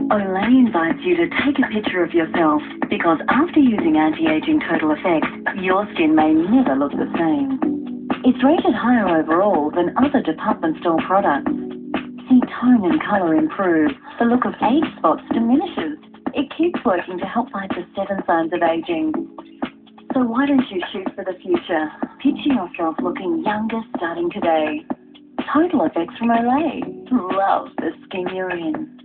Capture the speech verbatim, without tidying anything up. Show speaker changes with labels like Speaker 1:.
Speaker 1: Olay invites you to take a picture of yourself because after using anti-aging total effects, your skin may never look the same. It's rated higher overall than other department store products. See, tone and colour improve. The look of age spots diminishes. It keeps working to help fight the seven signs of aging. So why don't you shoot for the future? Picture yourself looking younger starting today. Total effects from Olay. Love the skin you're in.